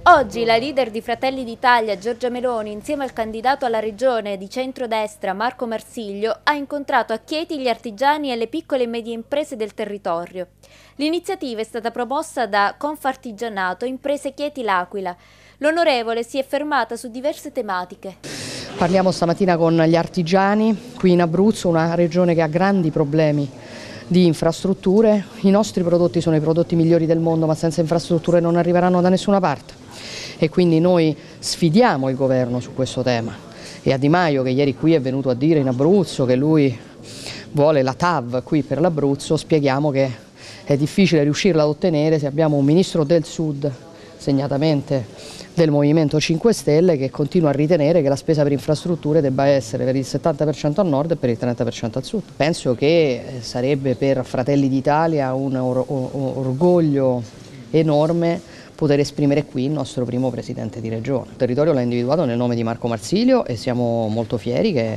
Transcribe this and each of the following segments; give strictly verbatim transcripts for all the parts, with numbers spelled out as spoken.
Oggi la leader di Fratelli d'Italia, Giorgia Meloni, insieme al candidato alla regione di centrodestra, Marco Marsiglio, ha incontrato a Chieti gli artigiani e le piccole e medie imprese del territorio. L'iniziativa è stata promossa da Confartigianato Imprese Chieti L'Aquila. L'onorevole si è fermata su diverse tematiche. Parliamo stamattina con gli artigiani qui in Abruzzo, una regione che ha grandi problemi di infrastrutture. I nostri prodotti sono i prodotti migliori del mondo, ma senza infrastrutture non arriveranno da nessuna parte. E quindi noi sfidiamo il governo su questo tema. E a Di Maio, che ieri qui è venuto a dire in Abruzzo che lui vuole la T A V qui per l'Abruzzo, spieghiamo che è difficile riuscirla ad ottenere se abbiamo un ministro del Sud, segnatamente del Movimento cinque Stelle, che continua a ritenere che la spesa per infrastrutture debba essere per il settanta per cento al nord e per il trenta per cento al sud. Penso che sarebbe per Fratelli d'Italia un or orgoglio enorme poter esprimere qui il nostro primo presidente di regione. Il territorio l'ha individuato nel nome di Marco Marsiglio e siamo molto fieri che,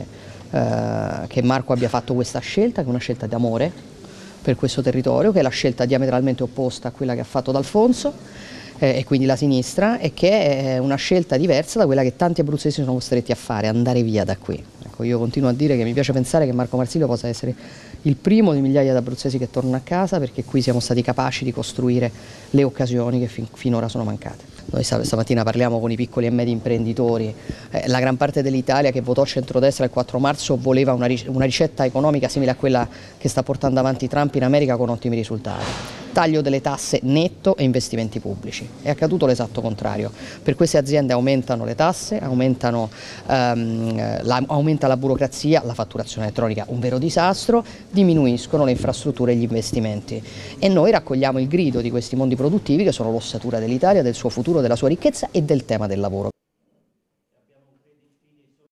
eh, che Marco abbia fatto questa scelta, che è una scelta d'amore per questo territorio, che è la scelta diametralmente opposta a quella che ha fatto D'Alfonso eh, e quindi la sinistra, e che è una scelta diversa da quella che tanti abruzzesi sono costretti a fare, andare via da qui. Ecco, io continuo a dire che mi piace pensare che Marco Marsiglio possa essere il primo di migliaia di abruzzesi che torna a casa, perché qui siamo stati capaci di costruire le occasioni che fin, finora sono mancate. Noi stamattina parliamo con i piccoli e medi imprenditori, eh, la gran parte dell'Italia che votò centrodestra il quattro marzo voleva una, una ricetta economica simile a quella che sta portando avanti Trump in America con ottimi risultati. Taglio delle tasse netto e investimenti pubblici. È accaduto l'esatto contrario. Per queste aziende aumentano le tasse, aumentano, um, la, aumenta la burocrazia, la fatturazione elettronica, un vero disastro, diminuiscono le infrastrutture e gli investimenti. E noi raccogliamo il grido di questi mondi produttivi che sono l'ossatura dell'Italia, del suo futuro, della sua ricchezza e del tema del lavoro.